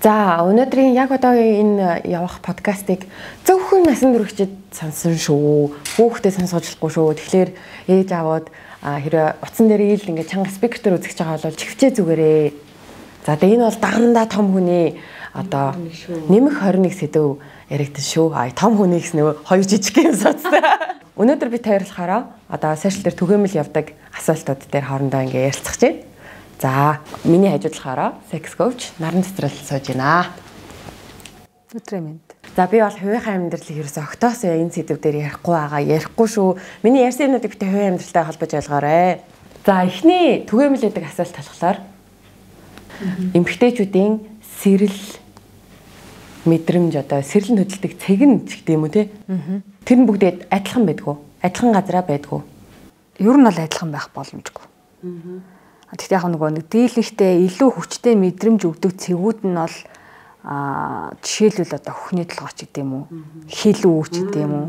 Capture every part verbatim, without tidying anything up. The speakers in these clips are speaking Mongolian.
За өнөөдрийн яг одоогийн энэ явах подкастыг зөвхөн насан туршид сонсон шүү. Хүүхдээ сонсгочлохгүй шүү. Тэгэхээр ээж аваад хэрэг утсан дээр ил ингээд чанга спикер үзэж байгаа бол чивчээ зүгээрээ. За тэгээ энэ бол дагандаа том хүний одоо нэмэх хориг сэдв яригдсан шүү. А том хүний гэсэн нөө хоёр жижиг юм соцтой. Өнөөдөр би тайрлахаараа одоо сошиал дээр түгээмэл явдаг асуултууд дээр хоорондоо ингээд ярилцах чинь. За, миний хажуудлахаараа sex coach наран цэцрэл сууж байна. Өдрөө мэнд. За, би бол хувийнхаа амьдралыг ерөөсөө октоосоо энэ сэдв дээр ярихгүй байгаа. Ярихгүй шүү. Миний ярьсан юмнуудыг битээ хувийн амьдралтай холбож ойлгоорой. За, эхний түгээмэл гэдэг асуулт талхлаар эмэгтэйчүүдийн сэрэл мэдрэмж одоо сэрэл хөдөлдөг цэг нь ч гэдэм үү те. Тэр нь бүгдээ адилхан байдгүй. Адилхан газараа байдгүй. Ер нь бол адилхан байх боломжгүй. Гэхдээ яг нөгөө нэг дийлэнхтэй илүү хүчтэй мэдрэмж өгдөг цэгүүд нь бол аа жишээлбэл одоо хөхний толгойч гэдэг юм уу, хил үүч гэдэг юм уу.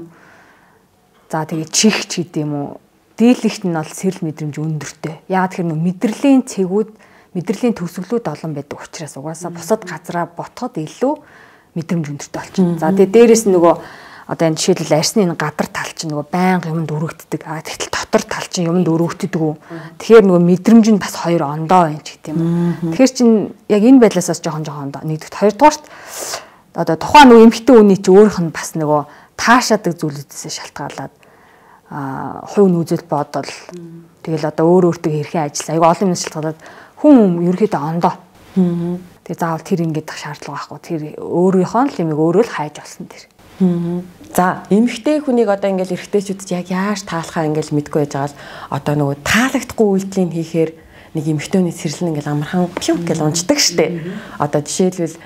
За тэгээ чих ч гэдэг юм уу. Дийлэнхт нь бол сэрэл мэдрэмж өндөртэй. Яг тэр нөгөө мэдрэлийн цэгүүд, мэдрэлийн төгсгөлүүд олон байдаг учраас угаасаа бусад газараа ботход илүү мэдрэмж өндөртэй болчихно. За тэгээ дээрэс нь нөгөө одоо энэ жишээлбэл арсны энэ гадар тал чинь нөгөө байнга юмд өргөгддөг. А тэгтэл дотор тал чинь юмд өргөгддөг үү. Тэгэхээр нөгөө мэдрэмж нь бас хоёр ондоо байна ч гэдэг юм. Тэгэхээр чин яг энэ байдлаасаас жоохон жоохон ондоо. Нэгдүгээр хоёрдугаарт одоо тухайн нөгөө эмэгтэй хүний чи өөрийнх нь бас нөгөө таашаадаг зүйлүүдээс шалтгаалаад а хувь нүүзэл бодол тэгэл одоо өөр өөртөө хэрхэн ажиллаа. Айгу олон юм шалтгаалаад хүн ерөөхдөө ондоо. Тэгээ заавал тэр ингэж шаардлага байхгүй. Тэр өөрийнхөө л юмыг өөрөө л хайж олсон тэр. За эмэгтэй хүнийг одоо ингээл эрэгтэйчүүд яг яаж таалахаа ингээл мэдгүй байж байгаа л одоо нөгөө таалагдахгүй үйлдэлийг хийхээр нэг эмэгтэйний сэрэл ингээл амархан пюнк гэж унцдаг штеп. Одоо жишээлбэл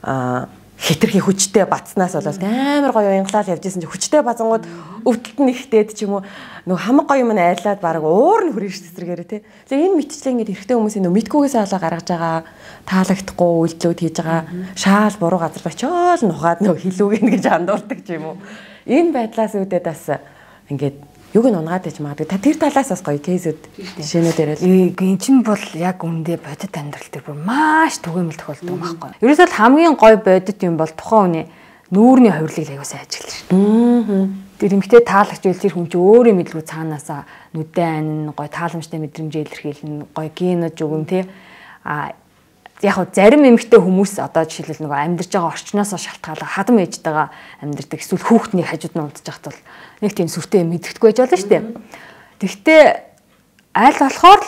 хитрхи хүчтэй бацнаас болоод амар гоё уянгалал явж исэн чи хүчтэй базангууд өвдөлт нь ихтэйд ч юм уу нөгөө хамаг гоё юм айлаад баг уур нь хүрэн ш цэцэргээрээ тий. Тэгээ энэ мэтчлээ ингээд эрэгтэй хүмүүсийн нөгөө мэдгүйгээс олоо гаргаж байгаа таалагдахгүй үйлдэлүүд хийж байгаа шаал буруу газар очиод нухаад нөгөө хилүүгэн гэж андуурдаг ч юм уу. Энэ байдлаас үүдээд бас ингээд юг нь унгаад иж магадгүй. Та тэр талаас бас гоё кейсүүд жишээнүүд яриад. Эн чинь бол яг үндэ бодит амьдрал дээр бүр маш түгээмэл тохиолддог юм байхгүй. Ерөөсөө хамгийн гоё бодит юм бол тухайн хүний нүүрний хувирлыг аягүй сайн ажиллаж шүү. Тэр эмэгтэй таалагч үйл тэр хүн чи өөрөө мэдлгүй цаанаасаа нүдэн ань гоё тааламжтай мэдрэмж илэрхийлнэ, гоё генож өгөн тий. А яг хөө зарим эмэгтэй хүмүүс одоо жишээлбэл нөгөө амьдарч байгаа орчноосоо шалтгаалаад хадам ээжтэйгээ амьдардаг эсвэл хүүхдний хажууд нь унтж байхад бол нэг тийм сүртэй мэддэхгүй байж болно шүү дээ. Тэгвэл аль болохоор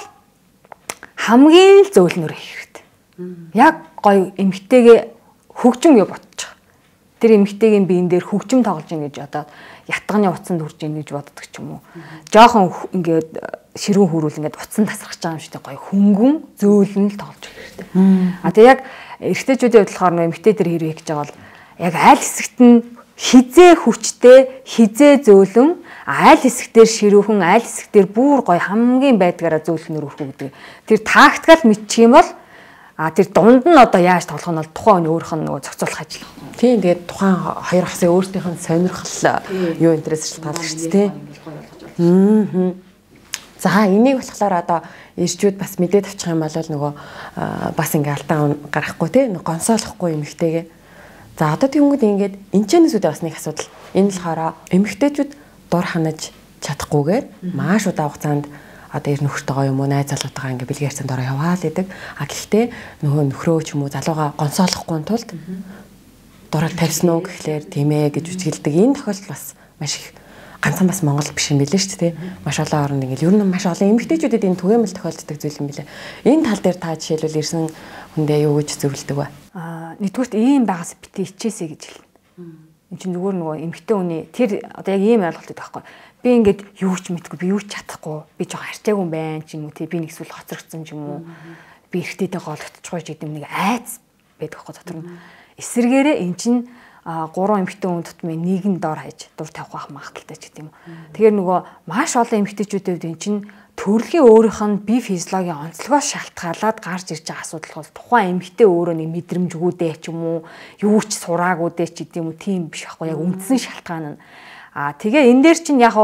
хамгийн л зөөлнөр хийх хэрэгтэй. Яг гоё эмэгтэйгээ хөгжим юу бодчих. Тэр эмэгтэйгийн биен дээр хөгжим тоглож ийн гэж одоо ятганы утсанд хүрж ийн гэж боддог ч юм уу. Жохон ингээд ширүүн хөрүүл ингээд утсан тасрах гэж байгаа юм шиг гоё хөнгөн зөөлөн л тоглож хэрэгтэй. А тэгээ яг эрэгтэйчүүдийн хувьд болохоор эмэгтэй дээр хэрэг хийж байгаа бол яг аль хэсэгт нь хизээ хүчтэй, хизээ зөөлөн, аль хэсгээр ширүүхэн, аль хэсгээр бүр гоё хамгийн байдгаараа зөөлхнөр өрхөө гэдэг. Тэр тактикал мэдчих юм бол а тэр дунд нь одоо яаж тоглох нь бол тухайн хүний өөрийнх нь нөгөө зохицуулах ажил. Тийм тэгээд тухайн хоёр хасаа өөртөөх нь сонирхол юу интерес шалтгаалж шүү дээ. Аа. За энийг болохоор одоо ирчүүд бас мэдээд авчих юм бол нөгөө бас ингээ алдаа гарахгүй те гонсоолохгүй эмэгтэйгээ. За одоо тэнгууд ингээд энчэнэсүүдээ бас нэг асуудал. Энэ болохоор эмэгтэйчүүд дур ханаж чадахгүйгээр маш удаан хугацаанд одоо ер нөхөртөөгөө юм уу найз залуутайгаа ингээ бэлгээрсэн дороо яваал гэдэг. А гэхдээ нөгөө нөхрөө ч юм уу залууга гонсоолохгүй тулд дураг тавьсан уу гэхлээр тийм ээ гэж үсгэлдэг. Энэ тохиолдол бас маш их ганцхан бас Монгол биш юм билээ шүү дээ. Маш олон орнд ингээл ер нь маш олон эмэгтэйчүүдэд энэ түгээмэл тохиолддог зүйл юм билээ. Энэ тал дээр та жишээлбэл ирсэн хүндээ юу гэж зөвлөдөг вэ? Аа нэгдүгürt ийм байгаас битээ хичээсэй гэж хэлнэ. Энд чинь зүгээр нөгөө эмэгтэй хүний тэр одоо яг ийм ойлголт өгдөг байхгүй. Би ингээд юу ч мэдгүй, би юу ч чадахгүй, би жоохон арчаагүй юм байна ч юм уу тий би нэг эсвэл хоцрогдсон ч юм уу. Би эрэгтэйтэй гологдчихгүй ч гэдэг нэг айц байдаг байхгүй дотор нь. Эсвэргээрээ эн чинь а гурван эмэгтэй хүн тутмын нэг нь дор хаяж дур тавих магадaltaй ч гэдэг юм. Тэгэхээр нөгөө маш олон эмэгтэйчүүдэд эн чинь төрөлхийн өөрийнх нь бие физиологийн онцлогоос шалтгаалаад гарч ирж байгаа асуудал бол тухайн эмэгтэй өөрөө нэг мэдрэмжгүүдээ ч юм уу юу ч сураагүүдээ ч гэдэг юм уу тийм биш байхгүй яг үндсэн шалтгаан нь. А тэгээ энэ дээр чинь яг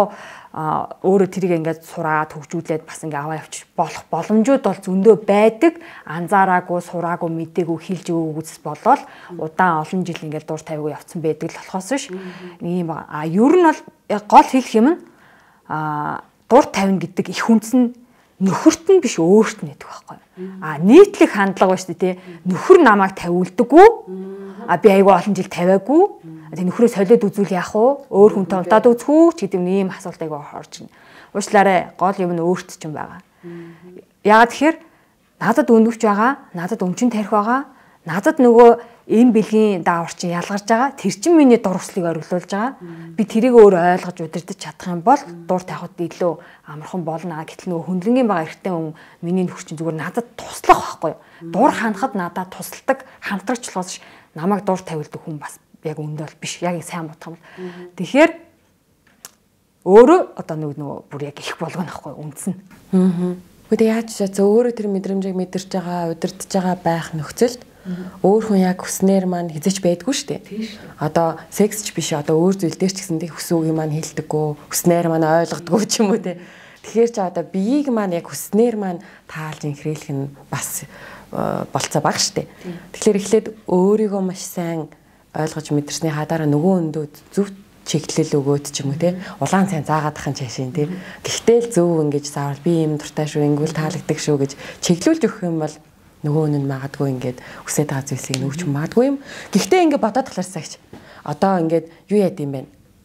өөрөө тэрийг ингээд сураад хөгжүүлээд бас ингээ аваа явчих болох боломжууд бол зөндөө байдаг. Анзаараагүй, сураагүй, мэдээгүй, хэлж өгөөгүй үзс болоод удаан олон жил ингээд дур тавиагүй явцсан байдаг л болохоос биш. Ийм а ер нь бол гол хэлэх юм нь а дур тавина гэдэг их хүнс нь нөхөрт нь биш өөрт нь гэдэг байхгүй. А нийтлэг хандлага ба шүү дээ тий. Нөхөр намайг тавиулдаггүй. А би айгүй олон жил тавиагүй. Тэг нөхрөө солиод үзүүл яах вэ? Өөр хүнтэй удаад үзэх үү ч гэдэг ийм асуулт айгүй орж ирнэ. Уучлаарай, гол юм нь өөрт ч юм байгаа. Яагаад тэгэхээр надад өндөвч байгаа, надад өмчин тарих байгаа, надад нөгөө энэ бэлгийн даавар чинь ялгарч байгаа. Тэр чинь миний дурслыг ориглуулж байгаа. Би тэрийг өөр ойлгож удирдах чадах юм бол дур тавихад илүү амархан болно. Гэтэл нөгөө хүндлэнгийн байгаа эртний хүн миний нөхөр чинь зүгээр надад туслах байхгүй юу? Дур ханахад надад тусалдаг, хамтрагчлахаас намайг дур тавилдаг хүн бас яг өндөө бол биш. Яг сайн бодох юм. Тэгэхээр өөрөө одоо нөгөө бүр яг их болгоно ахгүй үндсэн. Аа. Гэхдээ яаж ч за өөрөө тэр мэдрэмжийг мэдэрч байгаа, удирдах байгаа байх нөхцөлд өөр хүн яг хүснээр маань хизэж байдгүй шүү дээ. Одоо секс ч биш одоо өөр зүйл дээр ч гэсэн тэг хүсүүг маань хэлдэггүй, хүснээр маань ойлгодгүй ч юм уу те. Тэгэхээр ч одоо биеийг маань яг хүснээр маань таалж инхрэйлэх нь бас болцоо баг шүү дээ. Тэгэхээр эхлээд өөрийгөө маш сайн ойлгож мэдэрсний хадараа нөгөө өндөө зөв чиглэл өгөөд ч юм уу те улаан цай заагаад ахын чашийн те гэхдээ л зөв ингэж заавал би юм дуртай шүү ингүүл таалагддаг шүү гэж чиглүүлж өгөх юм бол нөгөө нь магадгүй ингээд үсээд байгаа зүйлсийг нөгч магадгүй юм. Гэхдээ ингээд бодоод талаарсагч одоо ингээд юу яд юм бэ?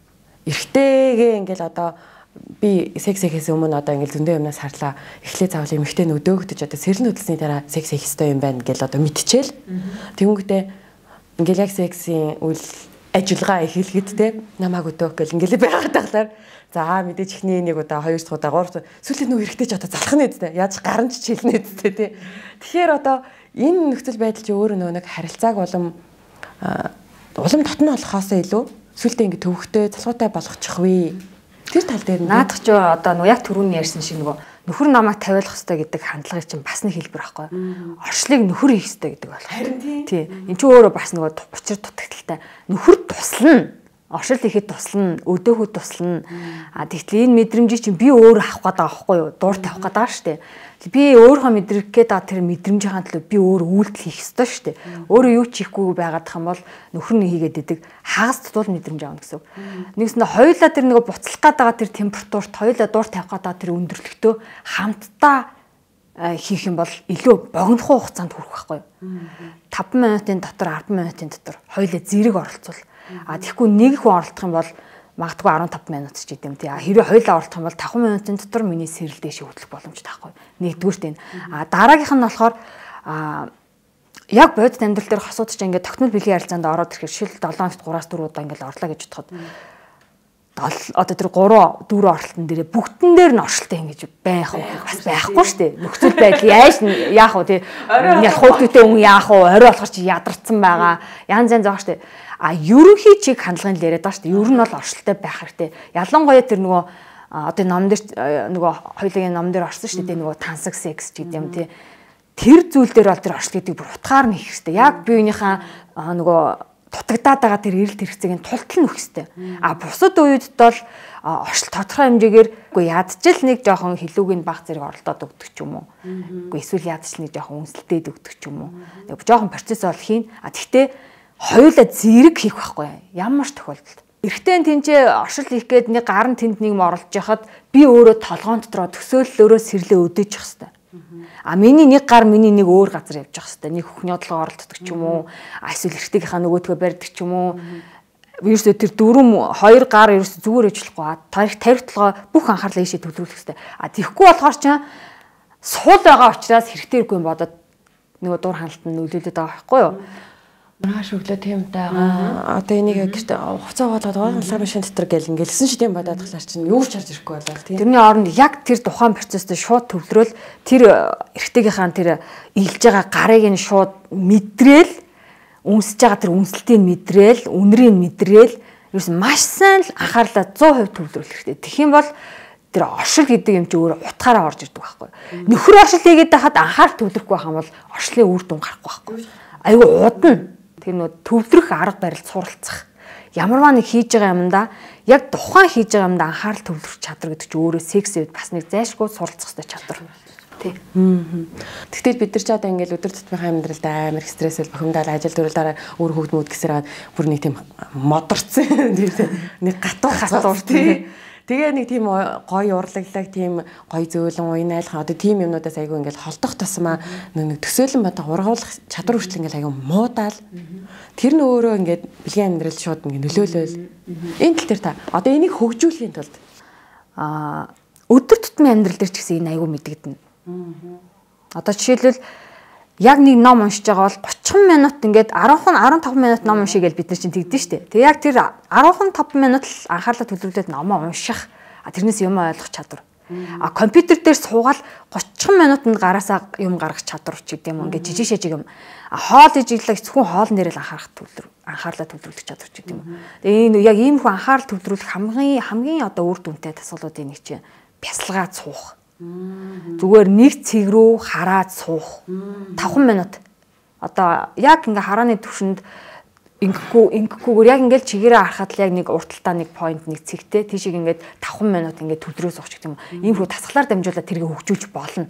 Эрэгтэйгээ ингээд одоо би секс хийхээс өмнө одоо ингээд зөндөө юмнаас харлаа. Эхлээ заавал эмэгтэй нөдөөгдөж одоо сэрэл нүдлсний дараа секс хийх ёстой юм байна гэж одоо мэдчихэл. Тэнгүүтээ ингээд яг сексийн үйл ажиллагаа эхлэхэд те намайг өдөөх гэл ингээд байгаад таглаар за мэдээж ихний нэг удаа хоёр дахь удаа гурав дахь сүүлийн нөө хэрэгтэй ч одоо залах нь үстэй яаж гаран ч чилнэ үстэй те тэгэхээр одоо энэ нөхцөл байдал чи өөрөө нөгөө нэг харилцааг улам улам татна болохоос илүү сүүлдээ ингээд төвөгтэй залхуутай болгочих вэ тэр тал дээр наадах ч одоо нөгөө яг түрүүний ярьсан шиг нөгөө нөхөр намайг тавиулах хэрэгтэй гэдэг хандлагыг чинь бас нэг хэлбэр байхгүй оршлыг нөхөр хийх хэрэгтэй гэдэг болох тий эн чинь өөрөө бас нөгөө учир дутагдaltaй нөхөр туслана оршил ихэд туслана, өдөөхөд туслана. А тэгтэл энэ мэдрэмжийг чинь би өөр авах гээд байгаа байхгүй юу? Дуур тавих гээд байгаа шүү дээ. Би өөрийнхөө мэдрэх гээд байгаа тэр мэдрэмжийн төлөө би өөр үйлдэл хийх ёстой шүү дээ. Өөрөө юу ч хийхгүй байгаад тах юм бол нөхөр нь хийгээд идэг хагас тутуул мэдрэмж авна гэсэн. Нэгсэндээ хоёулаа тэр нэг буцлах гээд байгаа тэр температурт хоёулаа дуур тавих гээд байгаа тэр өндөрлөгтөө хамтдаа хийх юм бол илүү богинохон хугацаанд хүрэх байхгүй юу? таван минутын дотор, арван минутын дотор хоёулаа зэрэг оролцвол а тэгэхгүй нэг хүн оролцох юм бол магадгүй арван таван минут ч гэдэм тий. Хэрвээ хоёулаа оролцох юм бол таван минутын дотор миний сэрэл дэше хөдлөх боломжтой байхгүй. Нэгдүгürt энэ. А дараагийнх нь болохоор а яг бодит амьдрал дээр хосууд ч ингээд тогтмол бэлгийн харилцаанд ороод ирэхэд шил долооногт гураас дөрөв удаа ингээд орлоо гэж бодоход одоо тэр гурван дөрөв оролтон дээр бүгдэн дээр нь оршилтай ингэж байх уу бас байхгүй шүү дээ. Нөхцөл байдал яаж яах вэ тий. Ингээд хуудтай хүн яах вэ? Орой болохоор чи ядарсан байгаа. Янз янз байгаа шүү дээ. А ерөнхий чиг хандлагын л яриад байгаа шүү дээ. Ер нь бол оршилтай байх хэрэгтэй. Ялангуяа тэр нөгөө одоо ном дээр нөгөө хоёулын ном дээр орсон шүү дээ. Нөгөө тансаг секс ч гэдэг юм тий. Тэр зүйл дээр бол тэр оршил гэдэг бүр утгаар нь хийх хэрэгтэй. Яг биеийнхээ нөгөө дутагдаад байгаа тэр эрэлт хэрэгцээг нь тултал нөх хэвээр. А бусад үед бол оршил тодорхой хэмжээгээр үгүй ядчил нэг жоохон хилүүгийн баг зэрэг оролдоод өгдөг ч юм уу. Үгүй эсвэл ядчил нэг жоохон үнсэлтэд өгдөг ч юм уу. Нэг жоохон процесс бол хийн. А тэгтээ хоёулаа зэрэг хийх байхгүй ямар ч тохиолдолд. Эрэгтэй тэнцээ оршил хийх гээд нэг гар нь тэнд нэг орлож яхад би өөрөө толгоон дотроо төсөөллөөрөө сэрлээ өдөөж явах хэвээр. А миний нэг гар миний нэг өөр газар явж явах хэвээр. Нэг хөхний одлого оролддог ч юм уу. Эсвэл эрэгтэйгийнхаа нөгөөдгөө барьдаг ч юм уу. Ерөөсөө тэр дөрөв хоёр гар ерөөсөө зүгээр ээжлэхгүй. Тарих тарихтлогоо бүх анхаарлаа ийшээ төвлөрүүлэх хэвээр. А тэгэхгүй болохоор ч суул байгаа учраас хэрэгтэйгүй бодоод нөгөө дур ханалтанд нөлөөлөд байгаа байхгүй юу? Маш өглөө тийм байгаа. Одоо энийг гэрт хуцаа болоод гоолгон машин дотор гэл ингээл шүү дээ бодоод тахлаар чинь юу ч харж ирэхгүй болоо тийм. Тэрний оронд яг тэр тухайн процесстэй шууд төвлөрөөл тэр эрэгтэйгийнхаа тэр илж байгаа гарыг нь шууд мэдрээл үнсэж байгаа тэр үнсэлтийг мэдрээл үнрийг мэдрээл ерөөс маш сайн л анхаарлаа зуун хувь төвлөрүүлэх хэрэгтэй. Тэгэх юм бол тэр оршил гэдэг юм чи өөр утгаараа орж ирдэг байхгүй. Нөхөр оршил хийгээд хахад анхаарал төвлөрөхгүй байх юм бол оршлын үр дүн гарахгүй байхгүй. Айгу удна. Тэр нөө төвлөрөх арга барил суралцах. Ямарваа нэг хийж байгаа юмдаа яг тухайн хийж байгаа юмдаа анхаарал төвлөрөх чадвар гэдэг чинь өөрөө секс үед бас нэг зайлшгүй суралцах хэрэгтэй чадвар. Тий. Тэгтэл бид нар ч одоо ингээл өдөр тутмынхаа амьдралд амар стрессэл бухимдаад ажил төрөлөөр өөр хөвгд мөд гэсээр бүр нэг тийм модорцсон нэг гатуу хасуур тий. Тэгээ нэг тийм гоё урлаглаг тийм гоё зөөлөн уйнайлах одоо тийм юмнуудаас айгүй ингээл холдох тусмаа нэг төсөөлөн бодох ургуулах чадвар хүртэл ингээл айгүй муудаал тэр нь өөрөө ингээд бэлгийн амьдрал шууд ингээд нөлөөлөөл энэ тал дээр та одоо энийг хөгжүүлэхийн тулд аа өдөр тутмын амьдрал дээр ч гэсэн энэ айгүй мэдэгдэнэ. Одоо жишээлбэл яг нэг ном уншиж байгаа бол тридцать минут ингээд десять15 минут ном уншия гэж бид нар чинь тэгдэж штэ. Тэгээ яг тэр15 минут л анхаарлаа төвлөрүүлээд номоо унших. А тэрнээс юм ойлгох чадвар. А компьютер дээр суугаад тридцать минутанд гараасаа юм гаргах чадвар ч гэдэм юм ингээд жижиг шижиг юм. А хоол ижиглэх зөвхөн хоолн дээр л анхаарах төвлөр анхаарлаа төвлөрүүлэх чадвар ч гэдэм юм. Тэгээ энэ яг ийм хүн анхаарал төвлөрүүлэх хамгийн хамгийн одоо үр дүнтэй тасгалуудын нэг чинь бясалгаад суух. Зүгээр нэг цэг рүү хараад суух. таван минут. Одоо яг ингээ харааны түвшинд ингэхгүй ингэхгүйгээр яг ингээл чигээрээ харахад л яг нэг урталтаа нэг point нэг цэгтэй тийшийг ингээд таван минут ингээд төвлөрөө суух гэх юм. Ийм хөө тасгалаар дамжуулаад тэргээ хөгжүүлж болно.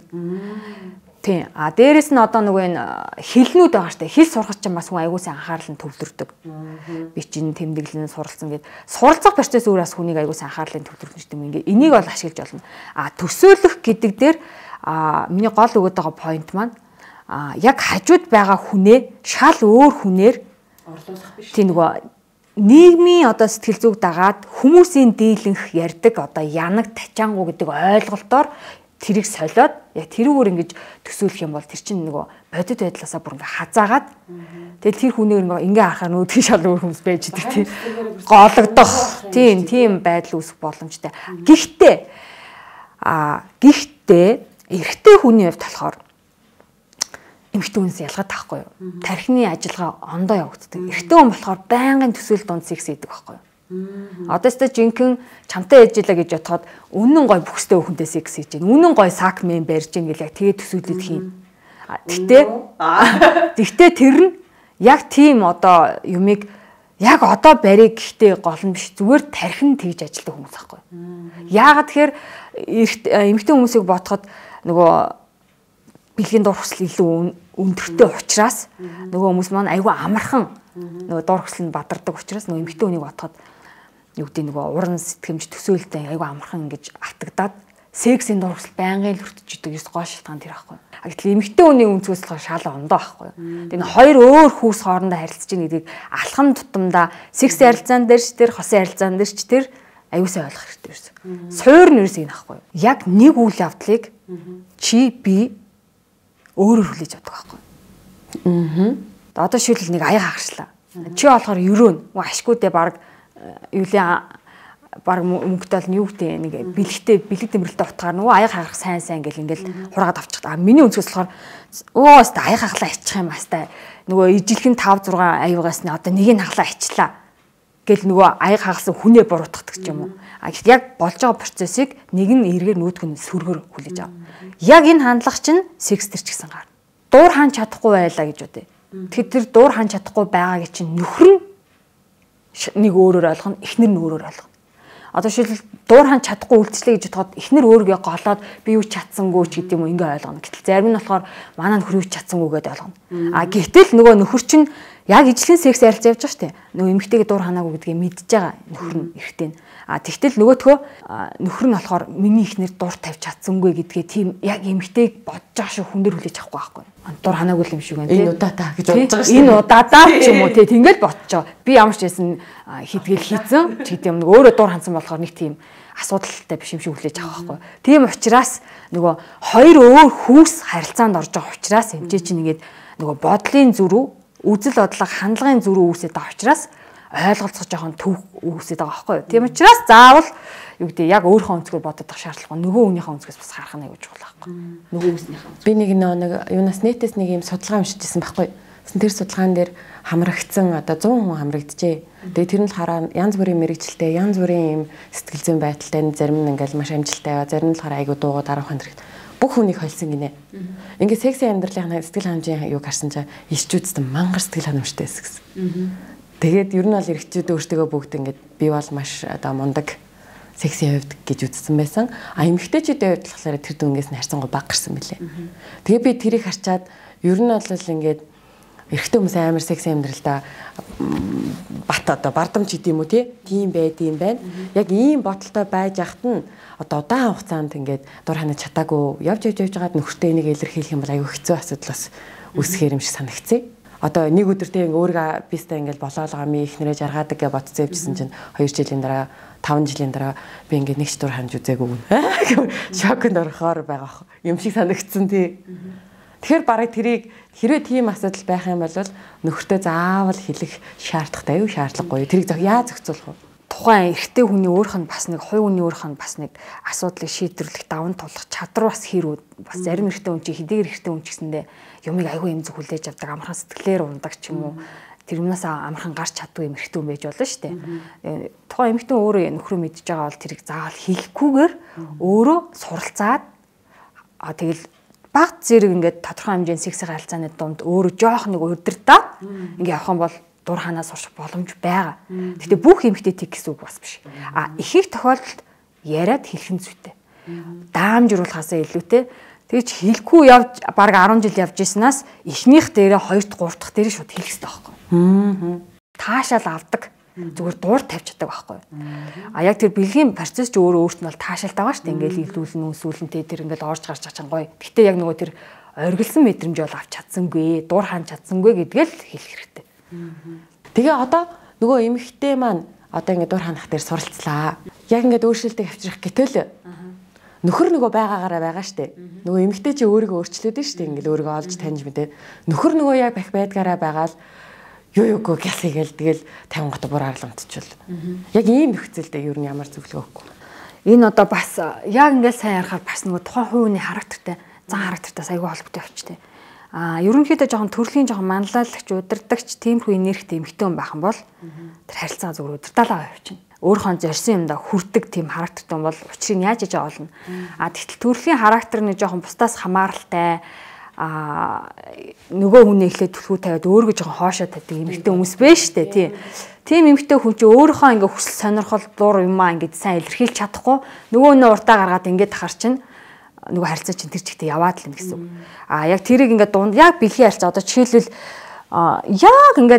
Тийм. А дээрэс нь одоо нөгөө энэ хэлнүүд байгаа штэ. Хэл сурах чинь бас хүн аягуулсан анхаарал нь төвлөрдөг. Би чинь тэмдэглэн суралцсан гэд суралцах процесс өөрөөс хүнийг аягуулсан анхаарлын төвлөрөх юм ингээ. Энийг бол ашиглаж болно. А төсөөлөх гэдэг дээр а миний гол өгöd байгаа point маань а яг хажууд байгаа хүнээ шал өөр хүнээр орлуулах биш. Тийм нөгөө нийгмийн одоо сэтгэл зүг дагаад хүмүүсийн дийлэнх ярддаг одоо янаг тачаангу гэдэг ойлголтоор тэрийг солиод яг тэрүүгээр ингэж төсөөлөх юм бол тэр чинь нөгөө бодит байдлаасаа бүр ингээ хазаагаад тэгэл тэр хүнээр ингээ ингээ харахаар нүүдгийн шал өөр хүмүүс байж идэг тийм гологдох тийм тийм байдал үүсэх боломжтой. Гэхдээ а гэхдээ эрэгтэй хүний хувьд болохоор эмэгтэй хүнээс ялгаад тахгүй юу? Тархины ажиллагаа ондоо явагддаг. Эрэгтэй хүн болохоор байнгын төсөөл дунд секс хийдэг байхгүй юу? Одоо ч жинхэнэ чамтай ээжлээ гэж бодоход үнэн гой бүхстэй хүнтэй секс хийж гин. Үнэн гой сак мен барьж гин гэл яг тэгээ төсөөлөд хийн. Тэгтээ тэгтээ тэр нь яг тийм одоо юмыг яг одоо барийг гэхдээ гол нь биш зүгээр тархин тэгж ажилладаг хүмүүс байхгүй. Яагаад тэгэхээр эмэгтэй хүмүүсийг бодоход нөгөө бэлгийн дур хүсэл илүү өндөртэй учраас нөгөө хүмүүс маань айгүй амархан нөгөө дур хүсэл нь бадардаг учраас нөгөө эмэгтэй хүнийг бодоход юу гэдэг нөгөө уран сэтгэмж төсөөлтөй айгүй амархан ингэж автагдаад сексийн дур хүсэл байнгын л өртөж идэг ёс гоо шалтгаан тэр байхгүй. А гэтэл эмэгтэй хүний өнцгөөс болохоор шал ондоо байхгүй. Тэгээ энэ хоёр өөр хүүс хоорондоо харилцаж байгаа гэдгийг алхам тутамдаа секс харилцаан дээр ч тэр хосын харилцаан дээр ч тэр аюусаа ойлгох хэрэгтэй байсан. Суур нь ерөөсөө энэ байхгүй. Яг нэг үйл явдлыг чи би өөрөөр хүлээж авдаг байхгүй. Аа. Одоо шийдэл нэг аяга хагшлаа. Чи болохоор ерөөн ашгүйдээ баг юулийн баг мөнгөтэй бол юу гэдэг нэг бэлэгтэй бэлэг тэмрэлтэй утгаар нөгөө аяга хагах сайн сайн гэл ингээл хураад авчихдаг. А миний өнцгөөс болохоор өө өстө аяга хаглаа иччих юм баста. Нөгөө ижилхэн тавь зургаан аюугаас нь одоо нэгийг хаглаа ичлаа гэл нөгөө аяга хагалсан хүнээ буруутгадаг ч юм уу. А гэхдээ яг болж байгаа процессыг нэг нь эргээр нүүдг нь сүргөр хүлээж аваа. Яг энэ хандлага чинь секс төр ч гэсэн гар. Дуур хаан чадахгүй байлаа гэж үтэй. Тэгэхээр тэр дуур хаан чадахгүй байгаагийн чинь нөхөр нь нэг өөрөөр ойлгоно, эхнэр нь өөрөөр ойлгоно. Одоо шийдэл дуур хаан чадахгүй үйлчлээ гэж бодоход эхнэр өөргөө голоод би юу чадсангүй ч гэдэг юм уу ингээ ойлгоно. Гэтэл зарим нь болохоор манаа нөхөр юу чадсангүй гэдээ ойлгоно. А гэтэл нөгөө нөхөр чинь яг ижлэн секс ярилцаж явж байгаа шүү дээ. Нөгөө эмэгтэйгээ дуур ханаагүй гэдгийг мэдж байгаа нөхөр нь эрэгтэй нь. А тэгтэл нөгөөтгөө нөхөр нь болохоор миний ихнэр дур тавьж чадсангүй гэдгээ тийм яг эмэгтэйг бодож байгаа шүү хүнээр хүлээж авахгүй байхгүй. Дур ханаагүй юм шиг байна тийм. Энэ удаатаа гэж бодож байгаа шүү. Энэ удаатаа ч юм уу тийм тэгэл бодож байгаа. Би ямар ч байсан хидгэл хийцэн ч гэдэг юм нөгөө өөрөө дур хансан болохоор нэг тийм асуудалтай биш юм шиг хүлээж авах байхгүй. Тийм учраас нөгөө хоёр өөр хүүс харилцаанд орж байгаа учраас эмчээ чинь ингээд нөгөө бодлын зөрүү үзэл бодлого хандлагын зөрүү үүсээд байгаа учраас ойлголцох жоохон төв үүсээд байгаа байхгүй юу. Тийм учраас заавал юу гэдэг яг өөрийнхөө өнцгөр бодох шаардлагагүй нөгөө хүнийхээ өнцгөөс бас харах нь аягүй чухал байхгүй. Нөгөө хүснийхээ. Би нэг нэг юунаас нэтээс нэг юм судалгаа уншижсэн байхгүй. Тэр судалгаан дээр хамрагдсан одоо сто хүн хамрагджээ. Тэгээ тэр нь л хараа янз бүрийн мэрэгчлээ, янз бүрийн юм сэтгэл зүйн байдалтай зарим нь ингээл маш амжилттай, зарим нь л хараа айгу дуугаа дараах хандрагт. Бүх хүнийг холсон гинэ. Ингээ сексийн амьдралын сэтгэл ханамжийн юг харсан чинь ирчүүдсэн мангар сэтгэл ханамжтай байсан гэсэн. Тэгээд ер нь бол эрэгчүүд өөртөө бүгд ингээд би бол маш одоо мундаг сексийн хувьд гэж үзсэн байсан. А эмэгтэйчүүдийн хувьд болохоор тэр дүнгээс нь харьцангуй бага гарсан мөлий. Тэгээ би тэрийг харчаад ер нь бол ингээд эрэгтэй хүмүүс амар секси амьдралдаа бат одоо бардамж идэм үү тийм байд юм байна. Яг ийм бодолтой байж ахт нь одоо удаан хугацаанд ингээд дур ханаж чадаагүй явж явж явж байгаад нөхөртөө энийг илэрхийлэх юм бол аюу хэцүү асуудал бас үүсэхээр юм шиг санагцъя. Одоо нэг өдөртөө ингээ өөрийгөө бистэ ингээл болоолгоо ми ихнэрээ жаргаадаг гэж бодцоо явжсэн чинь хоёр жилийн дараа таван жилийн дараа би ингээ нэг ч дур ханаж үзээгүй гэнэ. Шокнд орохоор байгаа юм шиг санагдсан тий. Тэгэхээр барыг тэрийг хэрвээ тийм асуудал байх юм бол нөхөртөө заавал хэлэх шаардлагатай юу шаардлагагүй. Тэрийг зөв яаж зохицуулах вэ? Тухайн эрэгтэй хүний өөрийнх нь бас нэг хувь хүний өөрийнх нь бас нэг асуудлыг шийдвэрлэх даван тулах чадвар бас хэрүүд бас зарим эрэгтэй хүн чи хэдийгээр эрэгтэй хүн ч гэсэндээ юмыг аягүй юм зөв хүлээж авдаг амархан сэтгэлээр ундаг ч юм уу тэр юмнаас амархан гарч чаддгүй юм эрэгтэй хүн байж болно шүү дээ. Тухайн эмэгтэй өөрөө нөхрөө мэдж байгаа бол тэрийг заавал хэлэхгүйгээр өөрөө суралцаад а тэгэл баг зэрэг ингээд тодорхой хэмжээний сексийн харилцааны дунд өөрөө жоох нэг удирдаа ингээд явах юм бол дур ханаас сурах боломж байгаа. Гэхдээ бүх эмэгтэй тэг гэсэн үг бас биш. А их их тохиолдолд яриад хэлэх нь зүйтэй. Даамжруулахаасаа илүүтэй тэгж хэлэхгүй явж баг арван жил явж ирсэнаас эхнийх дээрээ хоёрт гуравт дахь дээрээ шууд хэлэх хэрэгтэй байхгүй. Аа. Таашаал авдаг. Зүгээр дуур тавьж чаддаг байхгүй. А яг тэр бэлгийн процесс ч өөрөө өөрт нь бол таашаалтай байгаа шүү дээ. Ингээл илдүүлнэ, үсүүлнэ тэр ингээл орж гарч чачин гоё. Гэхдээ яг нөгөө тэр оргилсан мэдрэмж бол авч чадсангүй, дур хаан чадсангүй гэдгээл хэлэх хэрэгтэй. Тэгээ одоо нөгөө эмэгтэй маань одоо ингээд дур ханах дээр суралцлаа. Яг ингээд өөрчлөлтийг авчрах гэтэл нөхөр нөгөө байгаагаараа байгаа штэ. Нөгөө эмэгтэй чи өөрийгөө өөрчлөөд нь штэ. Ингээд өөрийгөө олж таньж мэдээ. Нөхөр нөгөө яг бах байдгаараа байгаа л юу юугүй гэсгээл тэгэл тавин гот бүр арламтчвал. Яг ийм нөхцөлдөө юу нь ямар зөвлөгөө өгөхгүй. Энэ одоо бас яг ингээд сайн ярахаар бас нөгөө тухайн хувийн характертай, зан характертай аягүй холбоотой явчтэй. А ерөнхийдөө жоохон төрлийн жоохон манлайлагч, удирдагч, тиймэрхүү энергитэй эмэгтэй хүн байх юм бол тэр харилцаа зүгээр удирдаалаа явчихна. Өөрийнхөө зорьсон юмдаа хүрдэг тийм характертай хүн бол учрыг яаж иж олно. А тэгтэл төрлийн характер нь жоохон бусдаас хамааралтай а нөгөө хүнээ ихлэ түлхүү тавиад өөргөө жоохон хоошоо тавьдаг эмэгтэй хүмүүс байна шүү дээ тий. Тийм эмэгтэй хүн чинь өөрийнхөө ингээ хүсэл сонирхол дур юмаа ингээ сайн илэрхийлж чадахгүй нөгөө нөө уртаа гаргаад ингээ тахар чинь нөгөө харилцаа чинь тэр чигтээ яваад л юм гэсэн. А яг тэрийг ингээ дунд яг бэлгийн харилцаа одоо жишээлбэл яг ингээ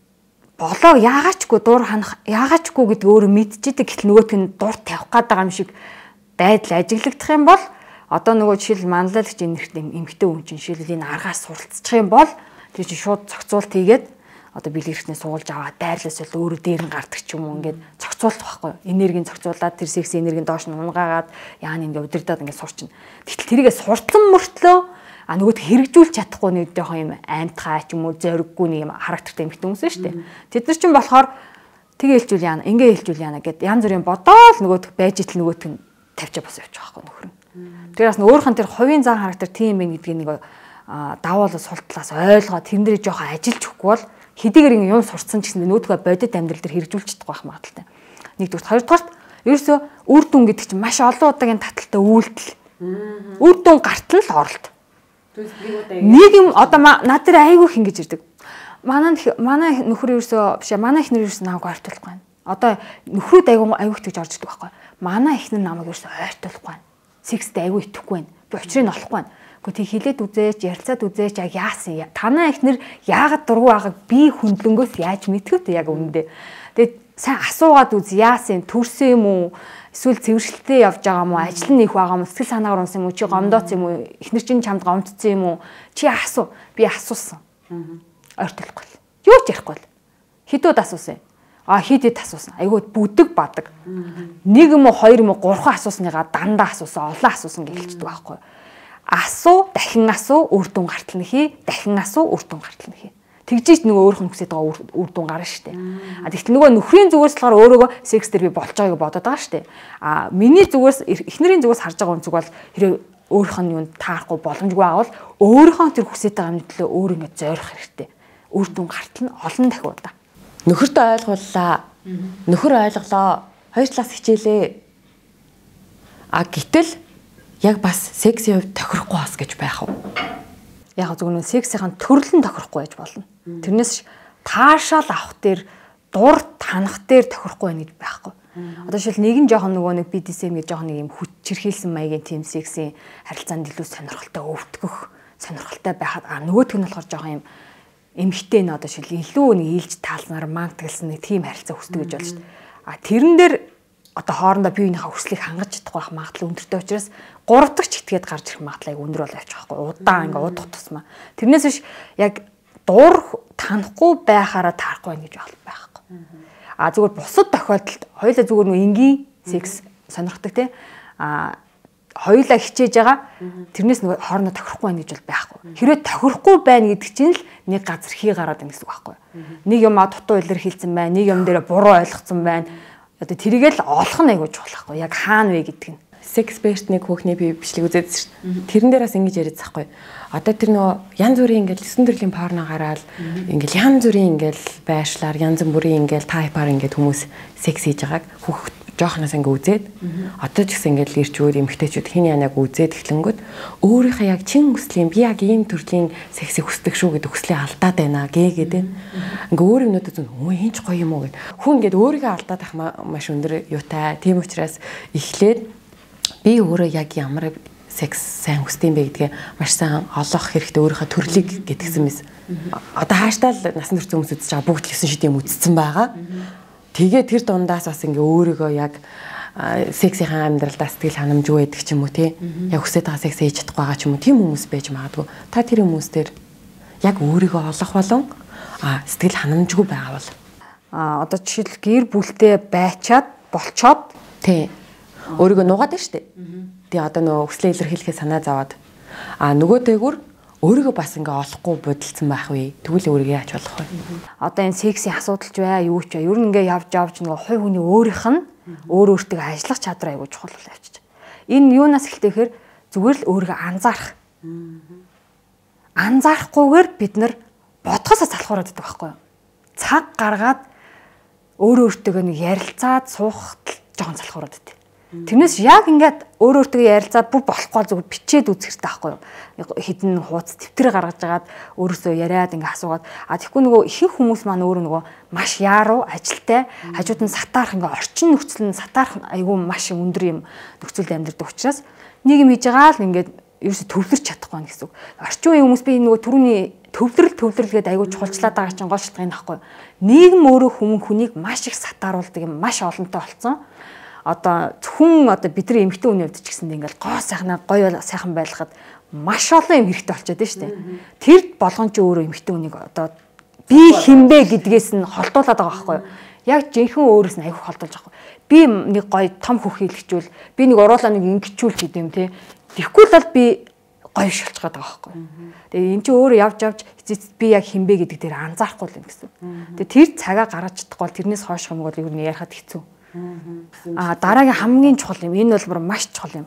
болоо яагаачгүй дур ханах яагаачгүй гэдэг өөрөө мэдчихэдэг гэтэл нөгөөт нь дур тавих гээд байгаа юм шиг дайдал ажиглагдах юм бол одоо нөгөө жишээл манлайлагч энергитэй эмэгтэй хүн чинь жишээл энэ аргаас суралцчих юм бол тэр чинь шууд зохицуулт хийгээд одоо бэлгэрхтнээ суулж аваад дайрлаас л өөрөө дээр нь гардаг ч юм уу ингээд зохицуулах байхгүй энергийн зохицуулаад тэр секс энергийн доош нь унгаагаад яана ингээд удирдаад ингээд сурчин. Тэгтэл тэрийгээ суртан мөртлөө а нөгөөд хэрэгжүүлж чадахгүй нэг жоохон юм аймтгай ч юм уу зориггүй нэг юм характертай эмэгтэй хүмүүс шүү дээ. Тэд нар чинь болохоор тэгээ хэлжүүл яана ингээ хэлжүүл яана гэд янз бүрийн бодоол нөгөөд байж итл нөгөөт нь тавьчаа бас явчих байхгүй нөхөр. Тэр бас өөрийнх нь тэр хувийн зан характер тийм юм гэдгийг нэг даваал сул талаас ойлгоод тэрнэрээ жоохон ажиллаж өгөхгүй бол хэдийгээр ингэ юм сурцсан ч гэсэн нөөдгөө бодит амьдрал дээр хэрэгжүүлж чадахгүй байх магадaltaй. Нэгдүгээр, хоёрдугаарт ерөөсөө үр дүн гэдэг чинь маш олон удаагийн таталтай үйлдэл. Үр дүн гартал л оролт. Нэг юм одоо над дээр айгүй их ингэж ирдэг. Манай манай нөхөр ерөөсөө биш манай эхнэр ерөөсөө намайг ойртуулахгүй байна. Одоо нөхрүүд айгүй айгүйх гэж орж ирдэг байхгүй. Манай эхнэр намайг ерөөсөө ойртуулахгүй байна. Секстэй айгүй итгэхгүй байна. Би учрыг нь олохгүй байна. Гэхдээ тэг хилээд үзээч, ярилцаад үзээч яг яасан. Танаа эхнэр яагаад дургу байгааг би хүндлэнгөөс яаж мэдвэ яг үнэндээ. Тэгээд сайн асуугаад үз яасан, төрсөн юм уу? Эсвэл цэвэршилтэд явж байгаа юм уу? Ажил нь их байгаа юм уу? Сэтгэл санаагаар унсан юм уу? Чи гомдооц юм уу? Эхнэр чинь чамд гомдсон юм уу? Чи асуу. Би асуусан. Ойртолохгүй. Юу ч ярихгүй. Хэдүүд асуусан. А хидэд асуусан. Айгуу бүдэг бадаг. Нэг юм уу, хоёр юм уу, гурван асуусныгаа дандаа асуусан, олон асуусан гэж хэлчихдэг байхгүй. Асуу, дахин асуу, үр дүн гартал нь хий, дахин асуу, үр дүн гартал нь хий. Тэгжиж нөгөө өөрөх нь хүсэж байгаа үр дүн гарна шүү дээ. А тэгтэл нөгөө нөхрийн зүгээс болохоор өөрөөгөө секс дээр би болж байгааг бодоод байгаа шүү дээ. А миний зүгээс эхнэрийн зүгээс харж байгаа үнцэг бол хэрэг өөрөх нь юунд таарахгүй боломжгүй байгаа бол өөрийнхөө тэр хүсэж байгаа юм төлөө өөр ингэ зойрох хэрэгтэй. Үр дүн гартал нь олон дахиудаа. Нөхөртөө ойлгууллаа. Нөхөр ойлголоо. Хоёр талаас хичээлээ. А гэтэл яг бас сексийн хувьд тохирохгүй бас гэж байх уу? Яг зөвхөн сексийн төрөлн тохирохгүй байж болно. Тэрнээс таашаал авах дээр дур танах дээр тохирохгүй байна гэж байхгүй. Одоо жишээл нэг нь жоохон нөгөө нэг би ди эс эм гэж жоохон нэг юм хүчирхийлсэн маягийн team sexy харилцаанд илүү сонирхолтой өвтгөх сонирхолтой байхад а нөгөөх нь болохоор жоохон юм эмхтэй нь одоо жишээл илүү нэг ийлж таалснаар мантгалсан нэг team харилцаа хүсдэг гэж болж шүү дээ. А тэрэн дээр одоо хоорондоо бие биенийхээ хүслийг хангаж чадахгүй байх магадлал өндөртэй учраас гурав дахь ч итгээд гарч ирэх магадлал өндөр бол авчих байхгүй. Удаан ингээ удах тусмаа. Тэрнээс биш яг дур танахгүй байхаараа таарахгүй байх гэж байхгүй. А зүгээр бусад тохиолдолд хоёулаа зүгээр нөө энгийн секс сонирхдаг те. А хоёулаа хичээж байгаа. Тэрнээс нөгөө хоорондоо тохирохгүй байна гэж бол байхгүй. Хэрвээ тохирохгүй байна гэдэг чинь л нэг газар хий гараад байна гэсэн үг байхгүй. Нэг юм а дутуу илэрхийлсэн байна, нэг юм дээр буруу ойлгоцсон байна. Одоо тэрийгэл олох нь айгуу чухал байхгүй. Яг хаана вэ гэдэг нь. Секспертт нэг хүүхний бие бичлэг үзээдсэн шүү. Тэрэн дээр бас ингэж яриад байхгүй. Одоо тэр нөө янз бүрийн ингээл эсвэн төрлийн порно гараад ингээл янз бүрийн ингээл байршлаар янз бүрийн ингээл тайпаар ингээд хүмүүс секс хийж байгааг хүүхд жоохноос ингээ үзээд одоо ч гэсэн ингээл ирчүүд эмгтээчүүд хин янаг үзээд эхлэнгүүд өөрийнхөө яг чин хүслийн би яг ийм төрлийн сексийг хүсдэг шүү гэдэг хүслийг алдаад байна гээ гэдэг. Ингээ өөр юмнуудад зүн өө энэ ч гоё юм уу гэд. Хүн ингээд өөрийгөө алдаад ах маш өндөр юутай. Тийм учраас эхлээд би өөрөө яг ямар секс сайн хүсдэм бэ гэдгээ маш сайн олох хэрэгтэй өөрийнхөө төрлийг гэтгсэн мэс. Одоо хааштай л насан турш хүмүүс үзэж байгаа бүгд л гэсэн шид юм үзсэн байгаа. Тэгээ тэр дундаас бас ингээ өөрийгөө яг сексийн амьдралдаа сэтгэл ханамжгүй байдаг ч юм уу тий. Яг хүсэж байгаа секс хийж чадахгүй байгаа ч юм уу. Тийм хүмүүс байж магадгүй. Та тэр хүмүүстээр яг өөрийгөө олох болон а сэтгэл ханамжгүй байгаа бол а одоо жишээл гэр бүлтэй байчаад болчоод тий. Өөрийгөө нугаад байна шүү дээ. Тэгээ одоо нөгөө хүслээ илэрхийлэхээ санаа зовоод а нөгөө дээгүр өөрийгөө бас ингээ олохгүй бодолцсон байх вэ? Тэгвэл өөрийгөө яаж болох вэ? Одоо энэ сексийн асуудалч бай, юу ч бай. Ер нь ингээ явж явж нөгөө хой хүний өөрийнх нь өөр өөртөө ажиллах чадвар аягүй чухал бол явчих. Энэ юунаас эхэлтэй гэхээр зүгээр л өөрийгөө анзаарах. Анзаарахгүйгээр бид нар бодхосоо залхуураад байдаг байхгүй юу? Цаг гаргаад өөр өөртөө нэг ярилцаад суухад жоохон залхуураад байдаг. Тэрнээс яг ингээд өөр өөртөө ярилцаад бүр болохгүй зүгээр бичээд үзэх хэрэгтэй байхгүй юу? Хідэн хууц тэмдрээ гаргаж агаад өөрөөсөө яриад ингээд асуугаад а тэгэхгүй нөгөө ихэнх хүмүүс маань өөрөө нөгөө маш яаруу ажилтай хажууд нь сатаарх ингээд орчин нөхцөл нь сатаарх айгүй маш өндөр юм нөхцөлд амьдардаг учраас нэг юм хийж байгаа л ингээд ерөөсө төвлөрч чадахгүй байна гэсэн үг. Орчин үеийн хүмүүс би нөгөө түрүүний төвлөрөл төвлөрөл гэдэг айгүй чухалчлаад байгаа чинь гол шалтгаан байхгүй юу? Нийгэм өөрөө хүмүүс хүнийг маш их сатааруулдаг юм маш олонтой болсон. Одоо зөвхөн одоо бидний эмэгтэй хүний хувьд ч гэсэн ингээл гоо сайхнаа гоё сайхан байлгахад маш олон юм хэрэгтэй болчиход байна шүү дээ. Тэр болгон ч өөрөө эмэгтэй хүнийг одоо би хинбэ гэдгээс нь холдуулаад байгаа байхгүй юу? Яг жинхэнэ өөрөөс нь аягүй холдуулж байгаа. Би нэг гоё том хөх хийлгчүүл би нэг уруулаа нэг ингэчүүл гэдэг юм те. Тэгэхгүй л бол би гоё шилж байгаа байхгүй юу? Тэгээ эн чинь өөрөө явж явж би яг хинбэ гэдэг дээр анзаарахгүй л юм гэсэн. Тэгээ тэр цагаа гаргаж чадахгүй бол тэрнээс хойш юм бол ер нь ярихад хэцүү. А дараагийн хамгийн чухал юм энэ бол маш чухал юм.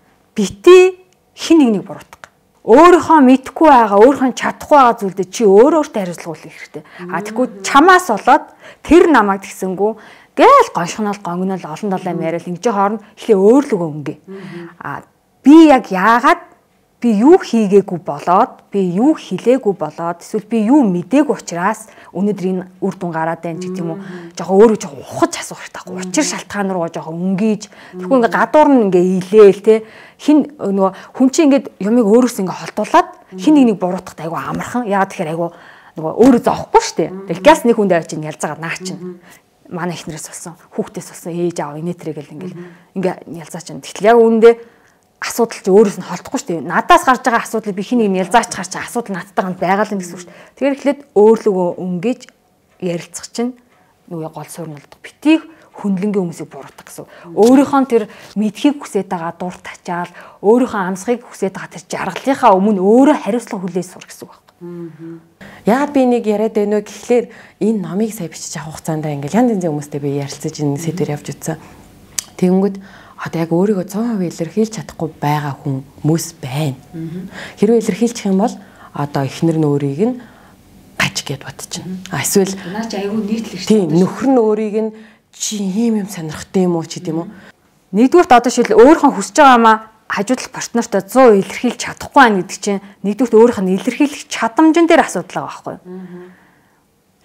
Бити хин нэг нэг буруутгах. Өөрийнхөө мэдхгүй байгаа, өөрийнхөө чадахгүй байгаа зүйлдээ чи өөрөө өөртөө хариуцлага үлээх хэрэгтэй. А тэгвэл чамаас болоод тэр намайг тэгсэнгүү гээл гоншгонол гонгнол олон долоо яриад ингэж хооронд эхлээ өөрлөгөө өнгө. А би яг яагаад би юу хийгээгүй болоод би юу хэлээгүй болоод эсвэл би юу мдээгүй учраас өнөөдөр энэ үр дүн гараад байна гэдэг юм уу жоохон өөрөө жоохон ухаж асуух хэрэгтэй байхгүй учир шалтгаан руу жоохон өнгийж тэгэхгүй ингээ гадуур нь ингээ ийлээл те хин нөгөө хүн чинь ингээ юмыг өөрөөс ингээ холдуулаад хин нэг нэг буруутгах айгу амархан яагаад тэгэхээр айгу нөгөө өөрөө зоохгүй штэ тэгэл газ нэг хүнд авчиж ялзаагаа наа чинь манай ихнэрээс болсон хүүхдээс болсон ээж аав инээтрээ гэл ингээл ингээ ялзаач чинь тэгэл яг үүндээ асуудал чи өөрөөс нь холдохгүй шүү дээ. Надаас гарч байгаа асуудлыг би хин нэг ялзаач гарч байгаа асуудал надтай ганд байгаа л юм гэсэн үг шүү дээ. Тэгэхээр эхлээд өөрлөгөө өнгөж ярилцах чинь нөгөө гол суурь нь болдог. Битгий хүндлэнгийн хүмүүсийг буруутгах гэсэн. Өөрийнхөө тэр мэдхийг хүсэж байгаа дур тачаал, өөрийнхөө амсхийг хүсэж байгаа тэр жаргалынхаа өмнө өөрөө хариуцлага хүлээж сур гэсэн үг байна. Яагаад би нэг яриад байна вэ гэхлээр энэ номыг сая бичиж авах хугацаанд ингээл янз янзын хүмүүстэй би ярилцаж энэ сэдвэр явж утсан. Тэгэнгүүт одоо яг өөрийгөө цаан хувь илэрхийлж чадахгүй байгаа хүмүүс байна. Хэрвээ илэрхийлчих юм бол одоо эхнэр нь өөрийг нь гаж гэд бодчихно. А эсвэл наа чи айгүй нийтлэг шүү. Тийм нөхөр нь өөрийг нь чи ийм юм сонирхтой юм уу ч гэдэм үү. Нэгдүгürt одоо шил өөрийнхөө хүсэж байгаамаа хажуудлах партнертай цаан илэрхийлж чадахгүй байх гэдэг чинь нэгдүгürt өөрийнх нь илэрхийлэх чадамжин дээр асуудал байгаа байхгүй юу?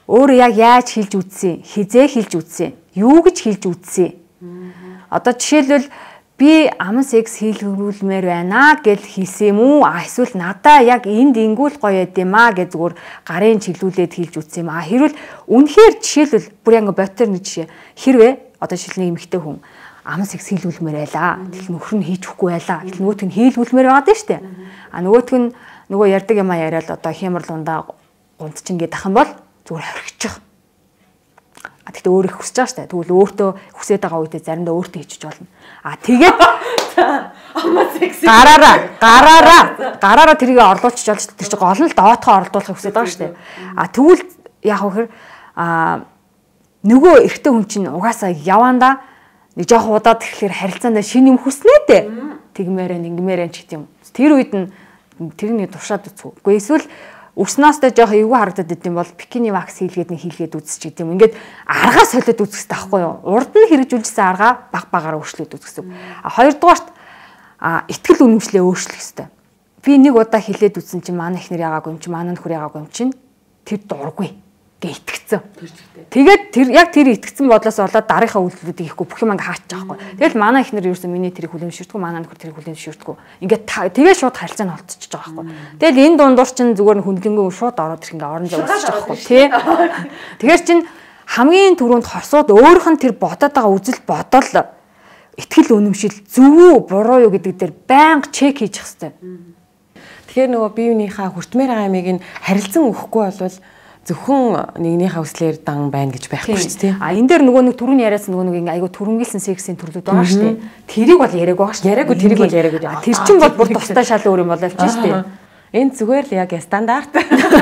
Өөрөө яг яаж хэлж үзсэн, хизээ хэлж үзсэн, юу гэж хэлж үзсэн. Одоо жишээлбэл би аман секс хийлгэрүүлмээр байна гэж хэлсэн юм уу? А эсвэл надаа яг энд ингүүл гоё байд юм аа гэж зүгээр гарын чиглүүлээд хэлж үзсэн юм. А хэрвэл үнэхээр жишээлбэл бүр яг ботер нэг жишээ. Хэрвээ одоо жишээлбэл эмэгтэй хүн аман секс хийлгүүлмээр байлаа. Тэгэл нөхөр нь хийж өгөхгүй байлаа. Тэгэл нөгөөтг нь хийлгүүлмээр байгаа дээ штэ. А нөгөөтг нь нөгөө ярддаг юм а яриад одоо хямрал ундаа гунтч ингээд ах юм бол зүгээр хорхичих. А тэгтээ өөр их хүсэж байгаа штэ. Тэгвэл өөртөө хүсээд байгаа үедээ заримдаа өөртөө хийчих болно. А тэгээд аман секс гараараа гараараа гараараа тэрийг орлуулчих болж тэр чинь гол нь доотхоо орлуулахыг хүсэж байгаа штэ. А тэгвэл яг хөхөр а нөгөө эрэгтэй хүн чинь угаасаа явандаа нэг жоох удаад тэгэхээр харилцаандаа шин юм хүснэ дээ. Тэгмээрээ ингэмээрээ ч гэдэм. Тэр үед нь тэрний туршаад үзв. Үгүй эсвэл өснөөстэй жоох эвгүй харагдаад идэм бол бикини вакс хийлгээд нэг хийлгээд үзчих гэдэм. Ингээд аргаа солиод үзэх хэрэгтэй байхгүй юу? Урд нь хэрэгжүүлсэн аргаа баг багаараа өөрчлөөд үзэх гэсэн. А хоёрдугаарт а итгэл үнэмшлээ өөрчлөх хэрэгтэй. Би нэг удаа хийлээд үзсэн чинь манай ихнэр ягаагүй юм чи манай нөхөр ягаагүй юм чинь тэр дургүй гэ итгэцэн. Тэгээд тэр яг тэр итгэцэн бодлоос болоод дараагийн үйлдэлүүдийг хийхгүй бүх юм ингээ хаачих байхгүй. Тэгэл манай ихнэр ерөөсөө миний тэрийг хүлэмжшэрдэггүй, манай нөхөр тэрийг хүлэмжшэрдэггүй. Ингээ тэгээ шууд харилцаа нь олдчихж байгаа байхгүй. Тэгэл энэ дундуур чинь зүгээр нь хүндлэнгүй шууд ороод ирэх ингээ орон зай үүсэж байгаа байхгүй тий. Тэгэр чин хамгийн түрүүнд хосууд өөрийнх нь тэр бодоод байгаа үзэл бодол итгэл үнэмшил зөв үү буруу юу гэдэг дээр байнга чек хийчих хэрэгтэй. Тэгэхээр нөгөө биеийнхаа хүртмээр байгаа ямиг нь харилцан өгөхгүй болвол зөвхөн нэгнийхээ хүслээр дан байна гэж байхгүй шүү дээ. А энэ дээр нөгөө нэг түрүүний яриас нөгөө нэг айгу түрэмгийлсэн сексийн төрлүүд байгаа шүү дээ. Тэрийг бол яриаг байгаа шүү. Яриаггүй тэрийг бол яриаггүй. Тэр чинь бол бүр тустай шал өөр юм боловч шүү дээ. Энэ зүгээр л яг стандарт.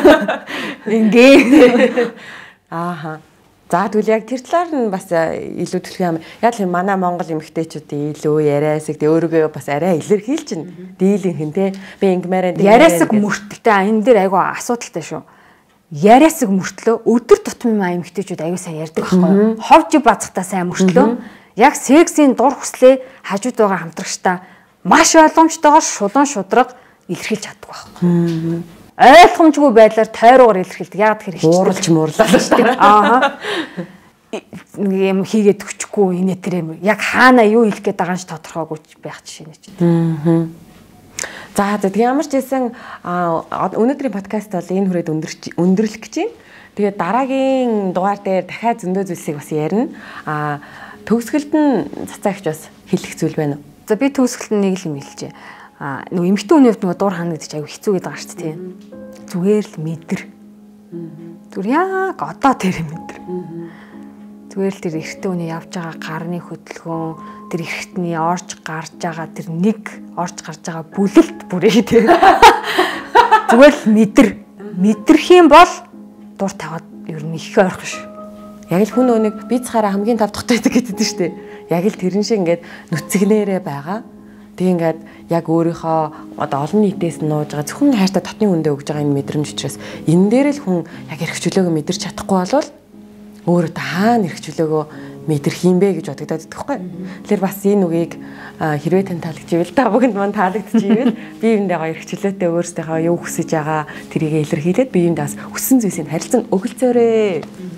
Ингээ. Ааха. За тэгвэл яг тэр талаар нь бас илүү төлөх юм. Яг л манай Монгол эмэгтэйчүүдийн илүү яриасаг тэг өөрийгөө бас арай илэрхийлж чинь дийлийнх нь те. Би ингэмээрээ яриасаг мөртөлтэй энэ дээр айгу асуудалтай шүү. Яриасаг мөртлөө өдөр тутмын маа эмэгтэйчүүд аюу сайн ярьдаг байхгүй юу? Ховж бацхтаа сайн мөртлөө яг сексийн дур хүслээ хажууд байгаа хамтрагчтай маш ойлгомжтойгоор шулуун шудраг илэрхийлж чаддаг байхгүй. Ойлгомжгүй байдлаар тойруугаар илэрхийлдэг. Яг тэр их ууралж муурлаа шүү дээ. Аа. Нэг юм хийгээд өчөхгүй инээ тэр юм. Яг хаана юу хэлэх гээд байгаа нь ч тодорхойгүй байх жишээ нь ч. Аа. За тэг ямар ч хэлсэн өнөөдрийн подкаст бол энэ хүрээд өндөрлөх гэж байна. Тэгээд дараагийн дугаар дээр дахиад зөндөө зүйлсийг бас ярина. А төгсгөлд нь цацаагч бас хэлэх зүйл байна уу? За би төгсгөлд нэг л юм хэлчихэ. А нөгөө эмэгтэй хүний хувьд нөгөө дуур хана гэдэг чинь аюу хэцүү гэдэг байгаа шүү дээ. Зүгээр л мэдэр. Зүгээр яг одоо тэр мэдэр. Зүгээр л тэр эрэгтэй хүний явж байгаа гарны хөдөлгөөн, тэр эрэгтний орж гарч байгаа тэр нэг орж гарч байгаа бүлэлт бүрээ тэр. Зүгээр л мэдэр. Мэдрэх юм бол дур таваад ер нь их ойрхон шүү. Яг л хүн нэг би цахаараа хамгийн тав дахь байдаг гэдэг шүү дээ. Яг л тэрэн шиг ингээд нүцгнээрээ байгаа. Тэг ингээд яг өөрийнхөө одоо олон нийтээс нууж байгаа зөвхөн хайртай татны хүндээ өгж байгаа энэ мэдрэмж учраас энэ дээр л хүн яг эрхчлөөгөө мэдэрч чадахгүй болвол өөрөө таана эрхчлөөгөө мэдэрх юм бэ гэж бодогдоод идэгхгүй. Тэгэхээр бас энэ үгийг хэрвээ тань таалагдчихвэл та бүгд мань таалагдчихвэл бие биендээ гоё эрхчлөөтэй өөрсдийнхөө юу хүсэж байгаа тэрийг илэрхийлээд бие биендээ бас хүссэн зүйлсийг харилцан өгөлцөөрэй.